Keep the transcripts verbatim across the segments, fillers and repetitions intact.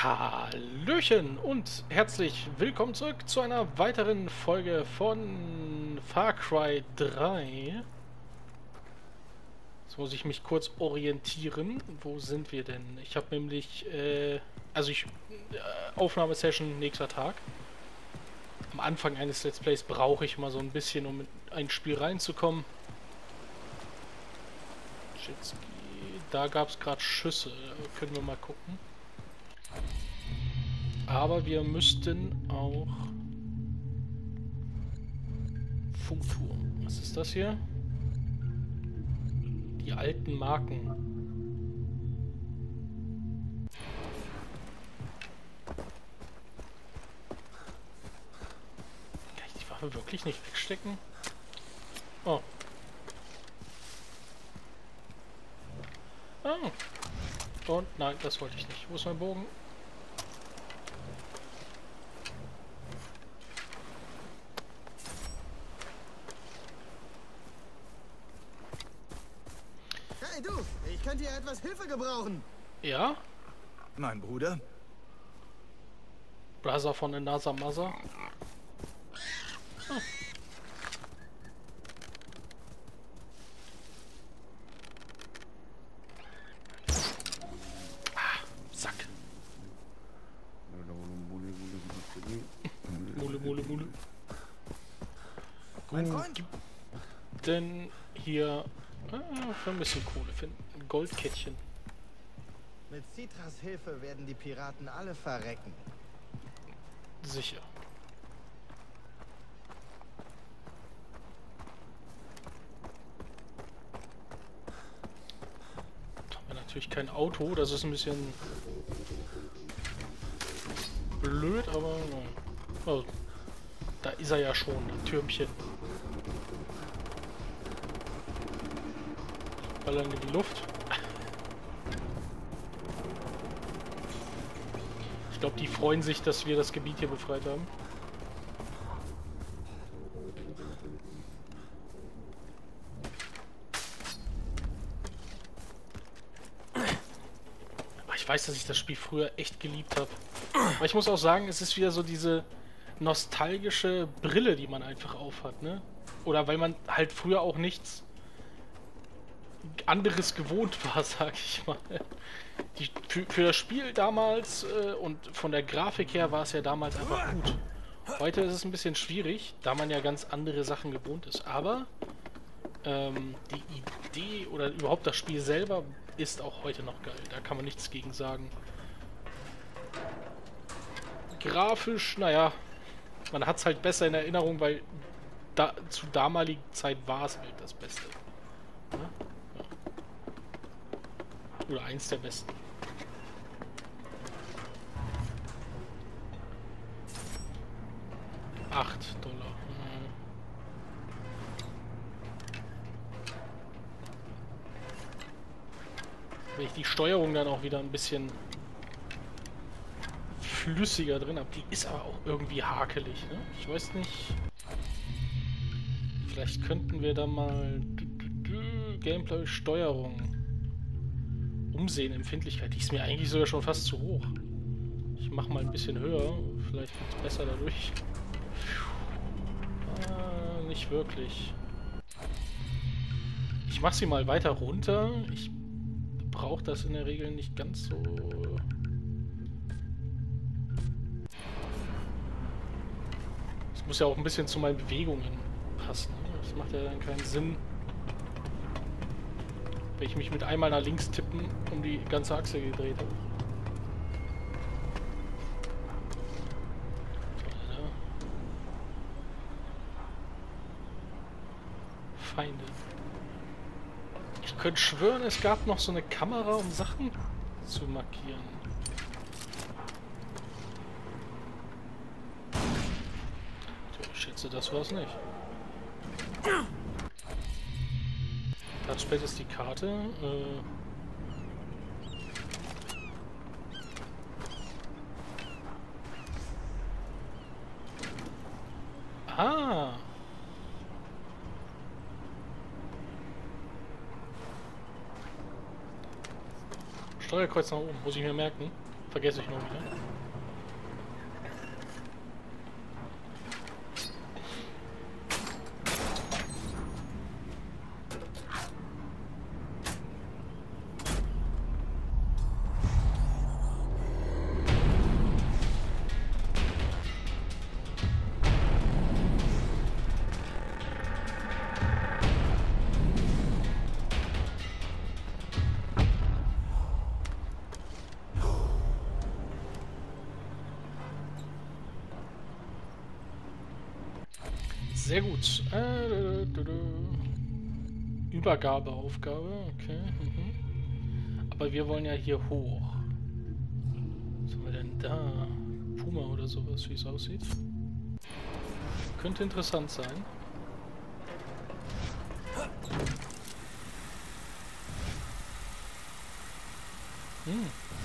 Hallöchen und herzlich willkommen zurück zu einer weiteren Folge von Far Cry drei. Jetzt muss ich mich kurz orientieren. Wo sind wir denn? Ich habe nämlich, äh, also ich, äh, Aufnahmesession nächster Tag. Am Anfang eines Let's Plays brauche ich mal so ein bisschen, um in ein Spiel reinzukommen. Jetski. Da gab es gerade Schüsse. Können wir mal gucken. Aber wir müssten auch Funkturm. Was ist das hier? Die alten Marken. Kann ich die Waffe wirklich nicht wegstecken? Oh. Ah. Und nein, das wollte ich nicht. Wo ist mein Bogen? Hey du, ich könnte hier etwas Hilfe gebrauchen. Ja? Mein Bruder? Brother von Another Mother. Ah. Ah, Sack. Mule, Mule, Mule. Mein Gut, Freund? gibt denn hier ah, für ein bisschen Kohle finden. Ein Goldkettchen. Mit Citras Hilfe werden die Piraten alle verrecken. Sicher. Haben wir natürlich kein Auto, das ist ein bisschen blöd, aber oh, da ist er ja schon, das Türmchen. Ballern in die Luft. Ich glaube, die freuen sich, dass wir das Gebiet hier befreit haben. Aber ich weiß, dass ich das Spiel früher echt geliebt habe. Aber ich muss auch sagen, es ist wieder so diese nostalgische Brille, die man einfach aufhat, ne? Oder weil man halt früher auch nichts anderes gewohnt war, sag ich mal. Die, für, für das Spiel damals äh, und von der Grafik her war es ja damals einfach gut. Heute ist es ein bisschen schwierig, da man ja ganz andere Sachen gewohnt ist. Aber ähm, die Idee oder überhaupt das Spiel selber ist auch heute noch geil. Da kann man nichts gegen sagen. Grafisch, naja, man hat es halt besser in Erinnerung, weil da, zu damaligen Zeit war es halt das Beste. Ja? Ja. Oder eins der besten. acht Dollar. Hm. Wenn ich die Steuerung dann auch wieder ein bisschen flüssiger drin habe, die ist aber auch irgendwie hakelig, ne? Ich weiß nicht. Vielleicht könnten wir da mal Gameplay Steuerung umsehen, Empfindlichkeit. Die ist mir eigentlich sogar schon fast zu hoch. Ich mache mal ein bisschen höher. Vielleicht wird es besser dadurch. Ah, nicht wirklich. Ich mache sie mal weiter runter. Ich brauche das in der Regel nicht ganz so. Es muss ja auch ein bisschen zu meinen Bewegungen passen. Das macht ja dann keinen Sinn, wenn ich mich mit einmal nach links tippen um die ganze Achse gedreht habe. Feinde. Ich könnte schwören, es gab noch so eine Kamera, um Sachen zu markieren. Ich schätze, das war's nicht. Touchpad ist die Karte. Äh ah! Steuerkreuz nach oben, muss ich mir merken. Vergesse ich nur wieder. Sehr gut. Äh, Übergabeaufgabe, okay. Mhm. Aber wir wollen ja hier hoch. Was haben wir denn da? Puma oder sowas, wie es aussieht. Könnte interessant sein. Hm.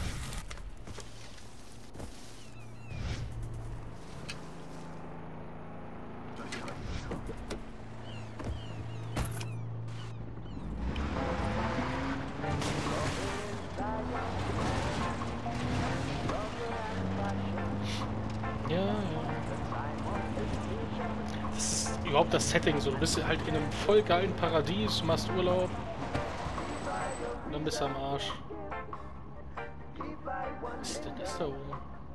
Ja, ja. Das ist überhaupt das Setting so. Du bist halt in einem voll geilen Paradies, machst Urlaub. Und dann bist du am Arsch. Was ist denn das da oben?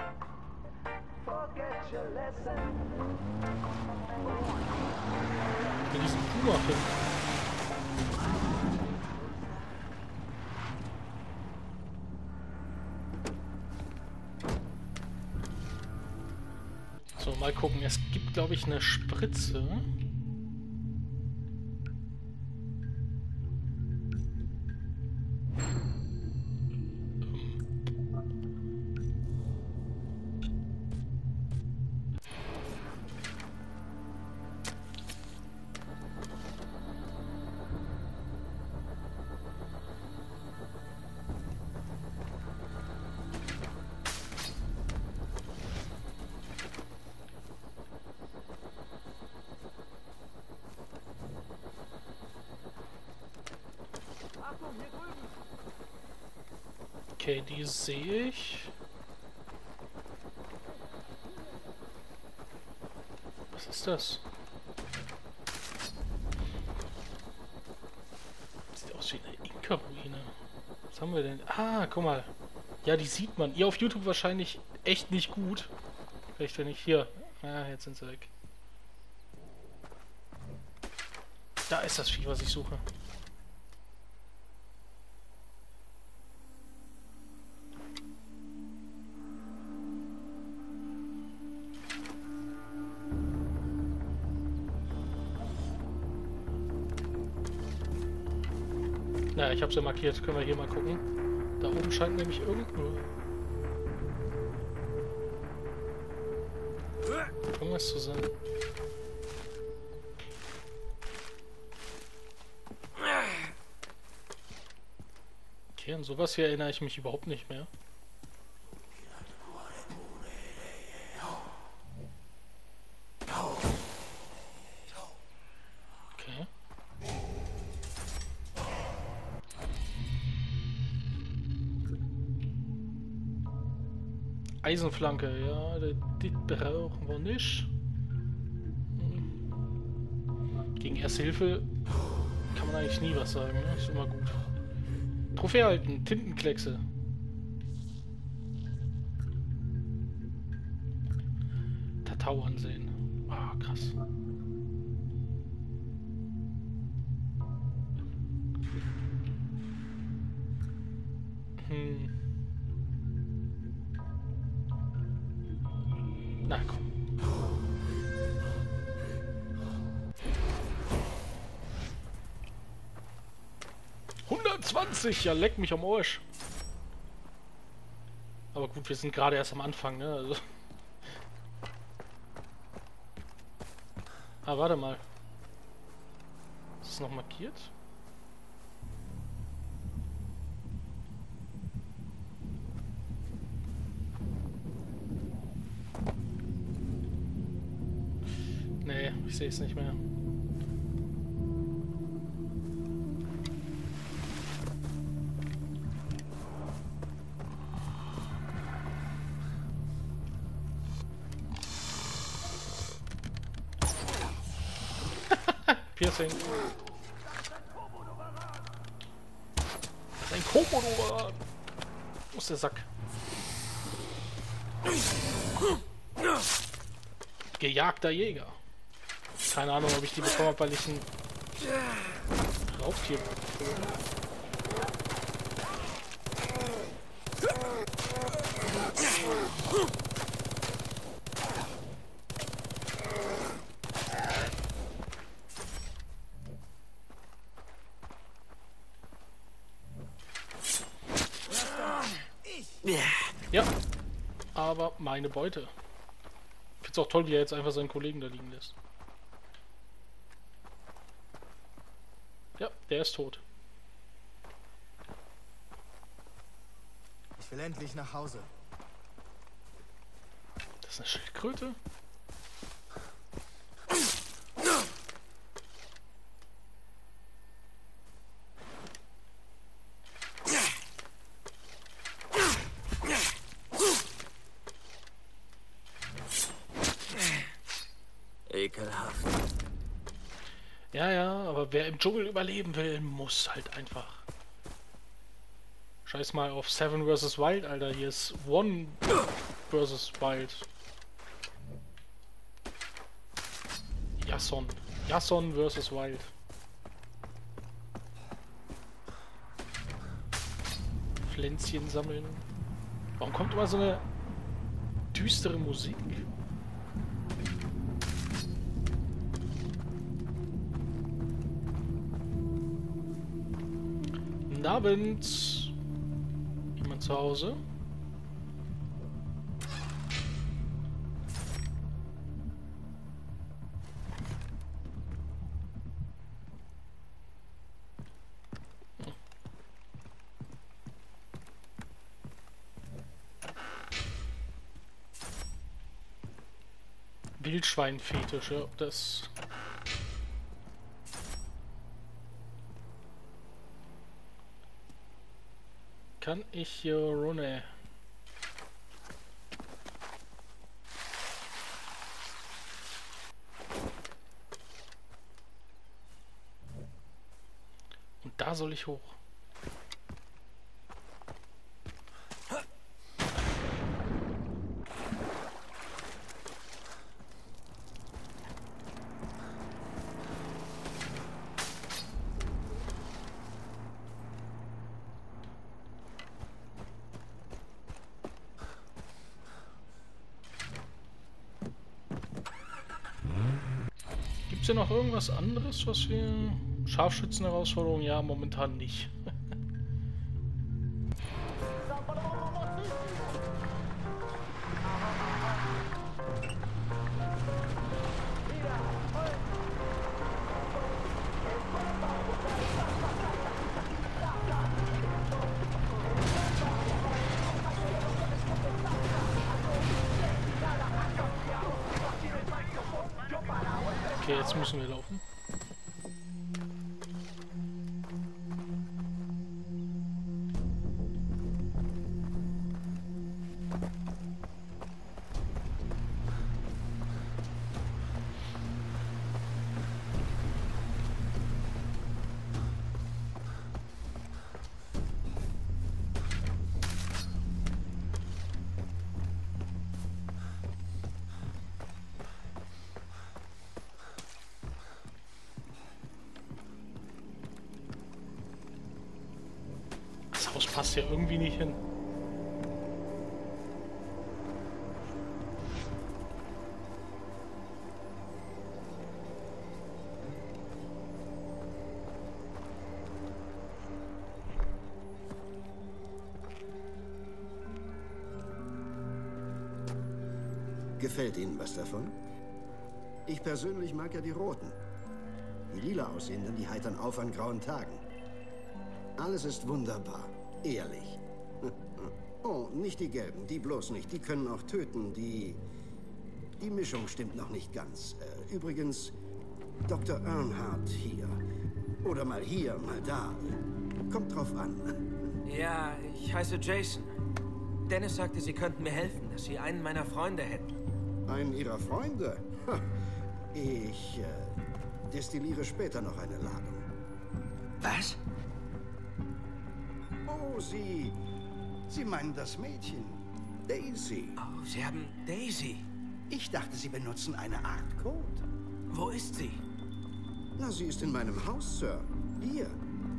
Ich will diesen Puma finden. So, mal gucken. Es gibt, glaube ich, eine Spritze. Okay, die sehe ich. Was ist das? Sieht aus wie eine Inka-Ruine. Was haben wir denn? Ah, guck mal. Ja, die sieht man. Ihr auf YouTube wahrscheinlich echt nicht gut. Vielleicht wenn ich hier... Ah, jetzt sind sie weg. Da ist das Vieh, was ich suche. Na, ich hab's ja markiert. Können wir hier mal gucken. Da oben scheint nämlich irgendwo... irgendwas zu sein. Okay, an sowas hier erinnere ich mich überhaupt nicht mehr. Okay. Eisenflanke, ja, das brauchen wir nicht. Gegen Erste Hilfe kann man eigentlich nie was sagen, ne? Ist immer gut. Trophäe halten, Tintenkleckse. Tatau ansehen. Ah, oh, krass. Hm. Na komm. hundertzwanzig, ja, leck mich am Arsch. Aber gut, wir sind gerade erst am Anfang, ne? Also. Ah, warte mal. Ist es noch markiert? Nee, ich sehe es nicht mehr. Piercing. Das ist ein Komodo. Wo ist der Sack? Gejagter Jäger. Keine Ahnung, ob ich die bekommen habe, weil ich ein Raubtier bin. Ja, aber meine Beute. Ich find's auch toll, wie er jetzt einfach seinen Kollegen da liegen lässt. Ja, der ist tot. Ich will endlich nach Hause. Das ist eine Schildkröte? Ekelhaft. Ja, ja, aber wer im Dschungel überleben will, muss halt einfach. Scheiß mal auf Seven versus Wild, Alter. Hier ist One versus Wild. Jason. Jason versus Wild. Pflänzchen sammeln. Warum kommt immer so eine düstere Musik? Guten Abend. Jemand zu Hause? Wildschweinfetische, ob das... Kann ich hier runter? Und da soll ich hoch. Gibt es hier noch irgendwas anderes, was wir... Scharfschützen-Herausforderung? Ja, momentan nicht. Okay, jetzt müssen wir laufen. Das Haus passt ja irgendwie nicht hin. Gefällt Ihnen was davon? Ich persönlich mag ja die roten. Die lila aussehenden, die heitern auf an grauen Tagen. Alles ist wunderbar. Ehrlich. Oh, nicht die gelben, die bloß nicht. Die können auch töten. Die... Die Mischung stimmt noch nicht ganz. Äh, übrigens, Doktor Earnhardt hier. Oder mal hier, mal da. Kommt drauf an. Ja, ich heiße Jason. Dennis sagte, Sie könnten mir helfen, dass Sie einen meiner Freunde hätten. Einen Ihrer Freunde? Ha, ich... Äh, Destilliere später noch eine Ladung. Was? Oh, Sie... Sie meinen das Mädchen. Daisy. Oh, Sie haben Daisy. Ich dachte, Sie benutzen eine Art Code. Wo ist sie? Na, sie ist in meinem Haus, Sir. Hier.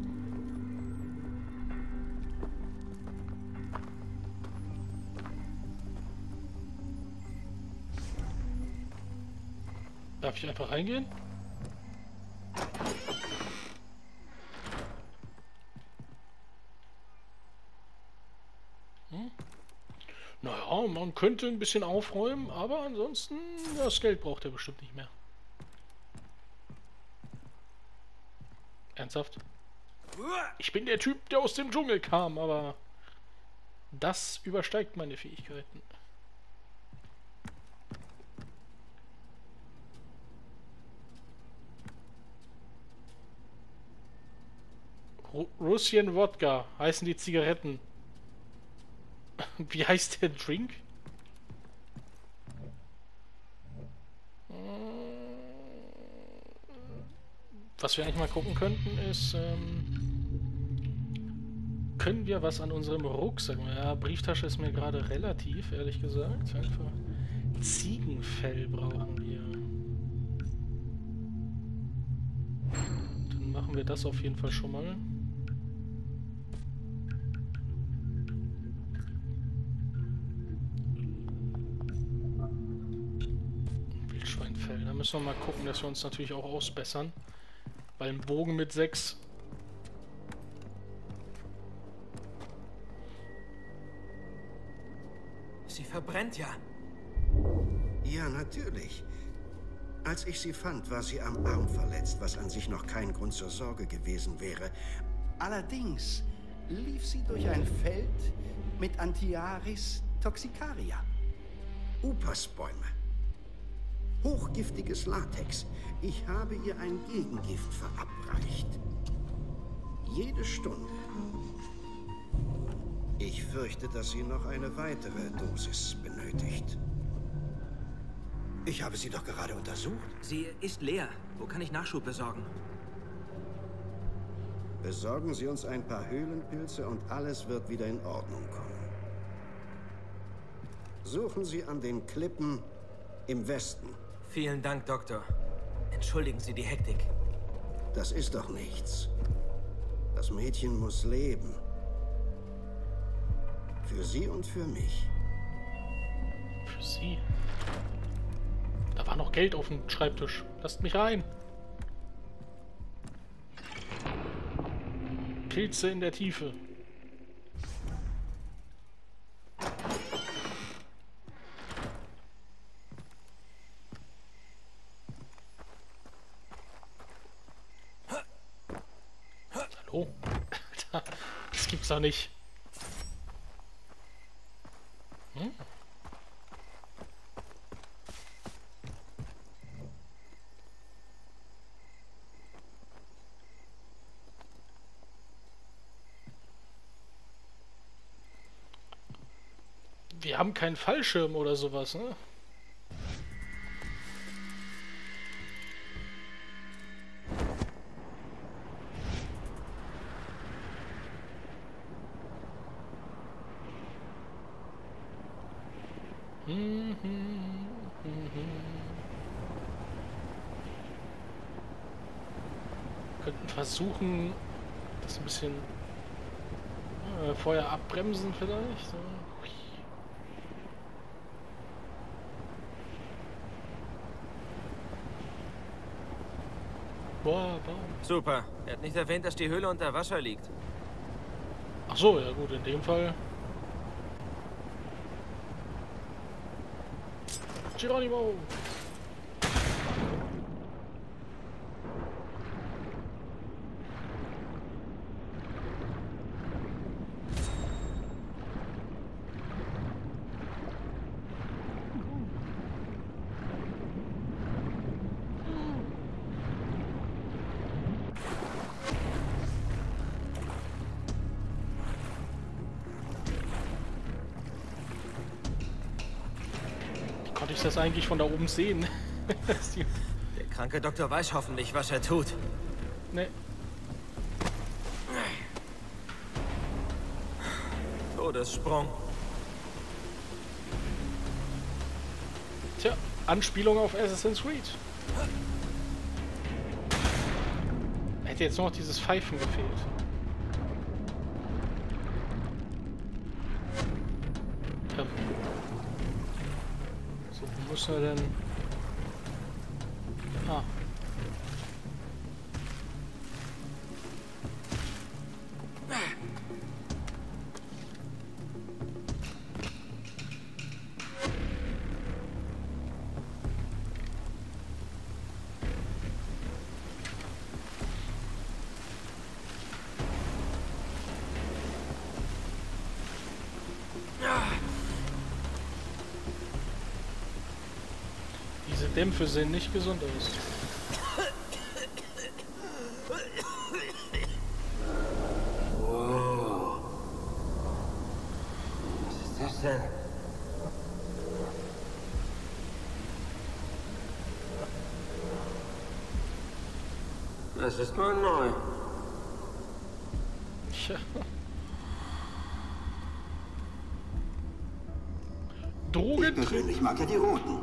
Darf ich einfach reingehen? Hm? Naja, man könnte ein bisschen aufräumen, aber ansonsten, das Geld braucht er bestimmt nicht mehr. Ernsthaft? Ich bin der Typ, der aus dem Dschungel kam, aber das übersteigt meine Fähigkeiten. Ru Russian Wodka heißen die Zigaretten. Wie heißt der Drink? Was wir eigentlich mal gucken könnten ist, ähm, können wir was an unserem Rucksack? Ja, Brieftasche ist mir gerade relativ, ehrlich gesagt. Einfach Ziegenfell brauchen wir. Dann machen wir das auf jeden Fall schon mal. Wildschweinfell. Da müssen wir mal gucken, dass wir uns natürlich auch ausbessern. Weil ein Bogen mit sechs... Sie verbrennt ja. Ja, natürlich. Als ich sie fand, war sie am Arm verletzt, was an sich noch kein Grund zur Sorge gewesen wäre. Allerdings lief sie durch ein Feld mit Antiaris toxicaria. Upasbäume. Hochgiftiges Latex. Ich habe ihr ein Gegengift verabreicht. Jede Stunde. Ich fürchte, dass sie noch eine weitere Dosis benötigt. Ich habe sie doch gerade untersucht. Sie ist leer. Wo kann ich Nachschub besorgen? Besorgen Sie uns ein paar Höhlenpilze und alles wird wieder in Ordnung kommen. Suchen Sie an den Klippen im Westen. Vielen Dank, Doktor. Entschuldigen Sie die Hektik. Das ist doch nichts. Das Mädchen muss leben. Für Sie und für mich. Für Sie? Da war noch Geld auf dem Schreibtisch. Lasst mich rein. Pilze in der Tiefe. Hallo? Das gibt's doch nicht. Hm? Wir haben keinen Fallschirm oder sowas, ne? Könnten versuchen, das ein bisschen äh, vorher abbremsen vielleicht. So. Boah, boah. Super. Er hat nicht erwähnt, dass die Höhle unter Wasser liegt. Ach so, ja gut, in dem Fall. Geronimo! Konnte ich das eigentlich von da oben sehen? kranke Doktor weiß hoffentlich, was er tut. Nee. Todessprung. Tja, Anspielung auf Assassin's Creed. Hätte jetzt nur noch dieses Pfeifen gefehlt. Ja. So, wo müssen wir denn... Ah. Diese Dämpfe sehen nicht gesund aus. Wow. Was ist das denn? Das ist mal neu. Tja. Drogen. Ich persönlich mag ja die Roten.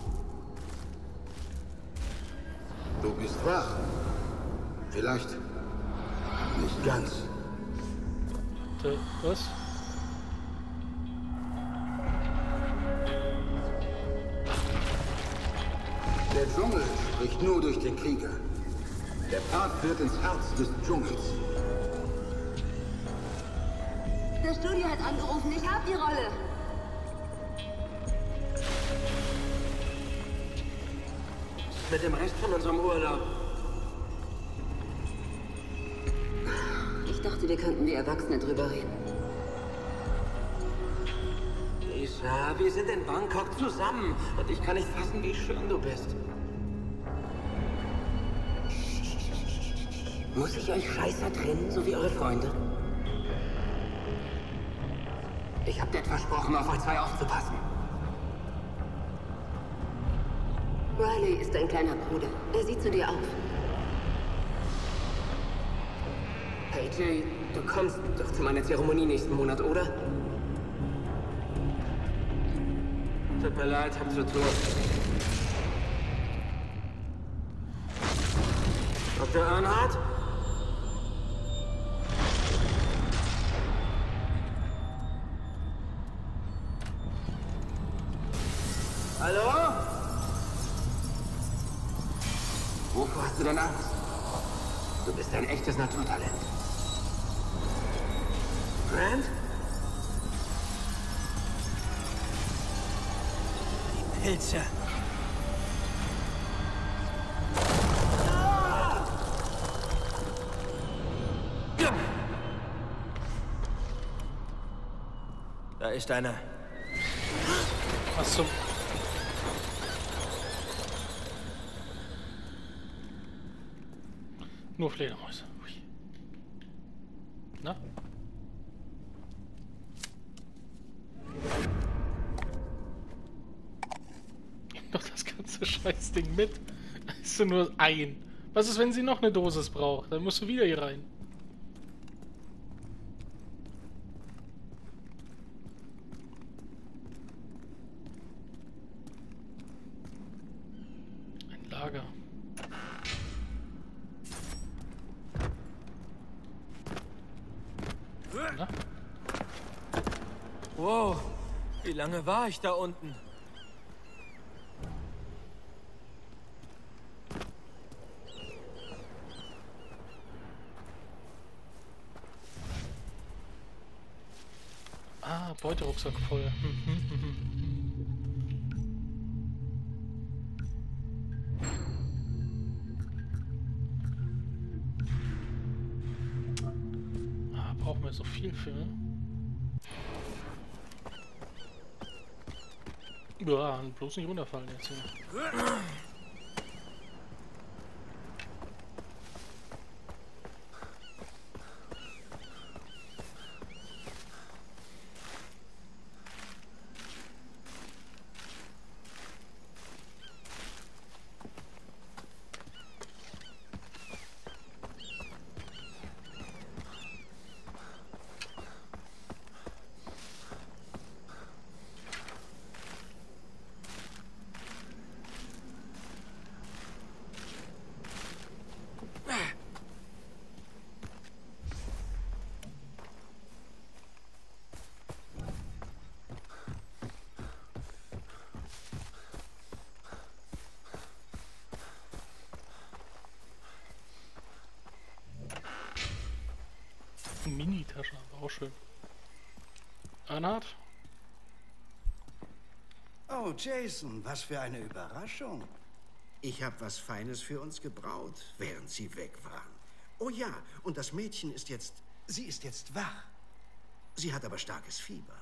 Du bist wach. Vielleicht nicht ganz. Warte, was? Der Dschungel spricht nur durch den Krieger. Der Pfad führt ins Herz des Dschungels. Das Studio hat angerufen, ich hab die Rolle. Mit dem Rest von unserem Urlaub. Ich dachte, wir könnten wie Erwachsene drüber reden. Lisa, wir sind in Bangkok zusammen und ich kann nicht fassen, wie schön du bist. Muss ich euch Scheißer trennen, so wie eure Freunde? Ich hab dir versprochen, auf euch zwei aufzupassen. Riley ist dein kleiner Bruder. Er sieht zu dir auf. Hey Jay, du kommst doch zu meiner Zeremonie nächsten Monat, oder? Tut mir leid, hab zu tun. Doktor Earnhardt? Hallo? Wovor hast du denn Angst? Du bist ein echtes Naturtalent. Grant? Die Pilze. Da ist einer. Was zum... Nur Fledermäuse. Ui. Na? Nimm doch das ganze Scheißding mit. Da ist du nur ein. Was ist, wenn sie noch eine Dosis braucht? Dann musst du wieder hier rein. Ein Lager. Na? Wow, wie lange war ich da unten? Ah, Beuterucksack voll. Hm, hm, hm, hm. Ah, brauchen wir so viel für? Ja, bloß nicht runterfallen jetzt hier. Auch schön. Reinhard? Oh, Jason, was für eine Überraschung. Ich habe was Feines für uns gebraut, während Sie weg waren. Oh ja, und das Mädchen ist jetzt... Sie ist jetzt wach. Sie hat aber starkes Fieber.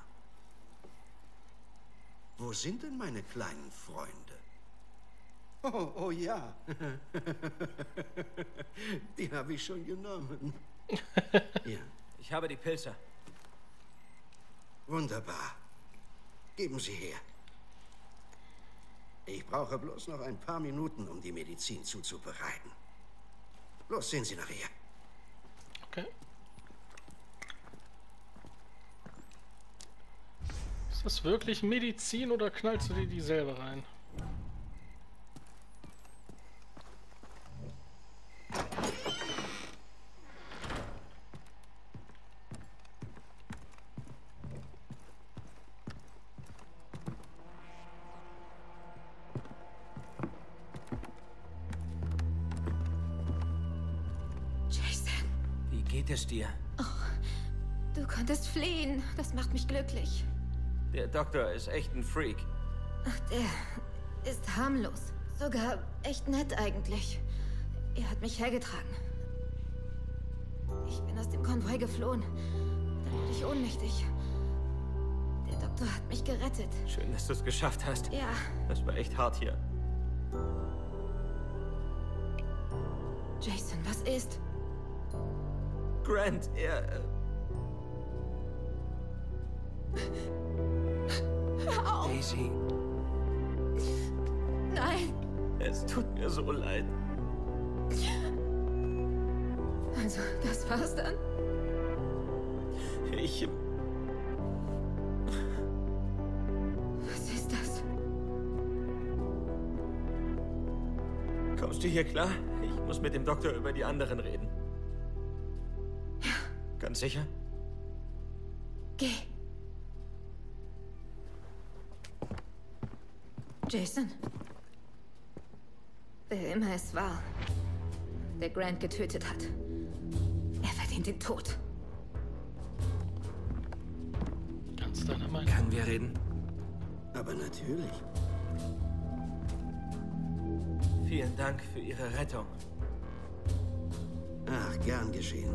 Wo sind denn meine kleinen Freunde? Oh, oh ja. Die habe ich schon genommen. Ja. Ich habe die Pilze. Wunderbar. Geben Sie her. Ich brauche bloß noch ein paar Minuten, um die Medizin zuzubereiten. Los, sehen Sie nachher. Okay. Ist das wirklich Medizin oder knallst du dir die selber rein? Wie geht es dir? Oh, du konntest fliehen. Das macht mich glücklich. Der Doktor ist echt ein Freak. Ach, der ist harmlos. Sogar echt nett eigentlich. Er hat mich hergetragen. Ich bin aus dem Konvoi geflohen. Dann wurde ich ohnmächtig. Der Doktor hat mich gerettet. Schön, dass du es geschafft hast. Ja. Das war echt hart hier. Jason, was ist? Grant, er... Äh Hör auf! Daisy, Nein! es tut mir so leid. Also, das war's dann? Ich... Was ist das? Kommst du hier klar? Ich muss mit dem Doktor über die anderen reden. Ja. Ganz sicher? Geh. Jason. Wer immer es war, der Grant getötet hat. Er verdient den Tod. Ganz deiner Meinung. Können wir reden? Aber natürlich. Vielen Dank für Ihre Rettung. Ach, gern geschehen.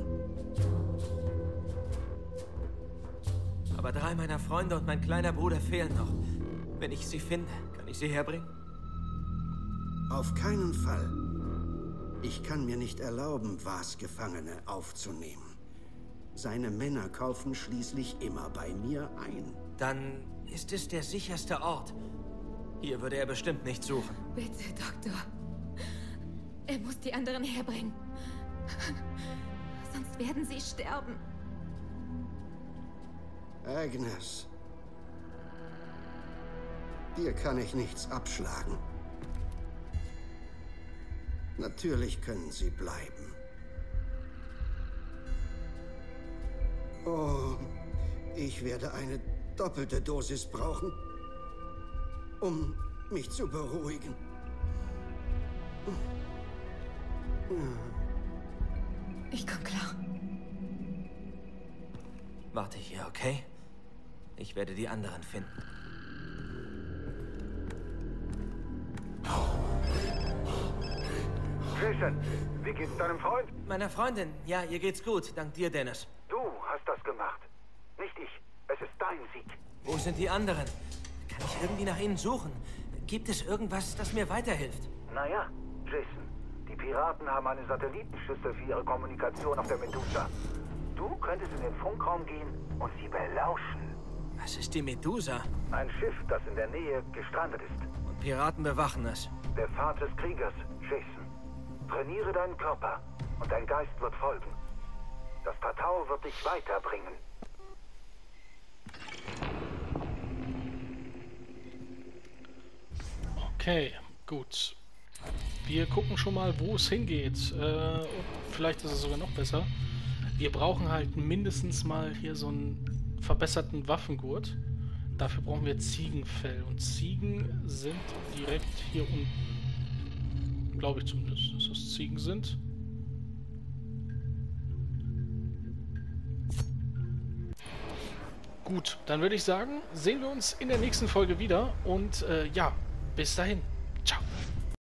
Aber drei meiner Freunde und mein kleiner Bruder fehlen noch. Wenn ich sie finde, kann ich sie herbringen? Auf keinen Fall. Ich kann mir nicht erlauben, Vars Gefangene aufzunehmen. Seine Männer kaufen schließlich immer bei mir ein. Dann ist es der sicherste Ort. Hier würde er bestimmt nicht suchen. Bitte, Doktor. Er muss die anderen herbringen. Sonst werden sie sterben. Agnes. Dir kann ich nichts abschlagen. Natürlich können sie bleiben. Oh, ich werde eine doppelte Dosis brauchen, um mich zu beruhigen. Ich komm klar. Warte hier, okay? Ich werde die anderen finden. Jason, wie geht's deinem Freund? Meiner Freundin, ja, ihr geht's gut. Dank dir, Dennis. Du hast das gemacht. Nicht ich. Es ist dein Sieg. Wo sind die anderen? Kann ich irgendwie nach ihnen suchen? Gibt es irgendwas, das mir weiterhilft? Naja, Jason, die Piraten haben eine Satellitenschüssel für ihre Kommunikation auf der Medusa. Du könntest in den Funkraum gehen und sie belauschen. Was ist die Medusa? Ein Schiff, das in der Nähe gestrandet ist. Und Piraten bewachen es. Der Pfad des Kriegers, Jason. Trainiere deinen Körper und dein Geist wird folgen. Das Tatau wird dich weiterbringen. Okay, gut. Wir gucken schon mal, wo es hingeht. Äh, und vielleicht ist es sogar noch besser. Wir brauchen halt mindestens mal hier so einen verbesserten Waffengurt. Dafür brauchen wir Ziegenfell. Und Ziegen sind direkt hier unten. Glaube ich zumindest, dass das Ziegen sind. Gut, dann würde ich sagen, sehen wir uns in der nächsten Folge wieder und äh, ja, bis dahin.